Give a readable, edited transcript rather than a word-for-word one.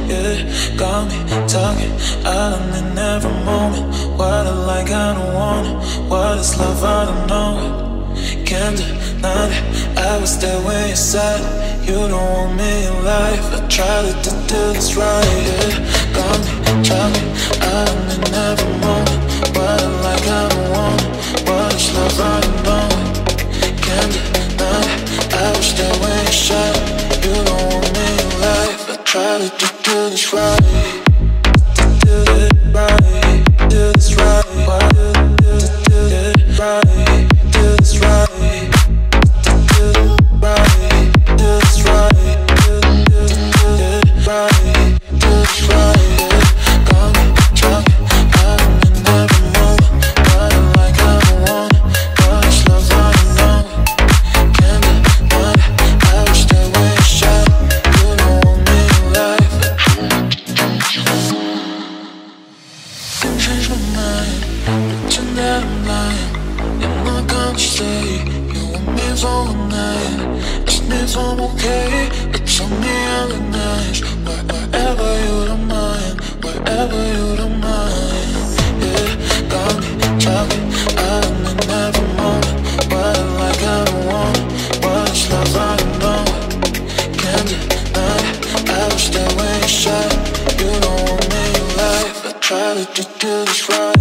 yeah. Got me talking out in every moment. What I like, I don't want it. What is love, I don't know it. Can't deny it, I was there when you said you don't want me in life. I tried to do this right, yeah. Got me talking out in every moment. What I like, I don't want it. What is love, I don't know it. Can't deny it, I was there when you said you don't want me in life. I tried to do this right, do it right, do this right. Why do it right, do this right, do it right, do this right, do it right, do this right. Got me talking out in every moment. What I like, I don't want it. What is love, I don't know it. Can't deny it, I was there when you said you don't want me in life. Change my mind, pretend that I'm lying. I'm not gonna stay, you want me for one night. Ask me if I'm okay, but tell me all the nights. Wherever you don't mind, wherever you don't mind. Yeah, got me talking out in every moment. What I like, I don't want it. What is love, I don't know it. Can't deny it, I was there when you said you don't want me in life. I tried to do this right.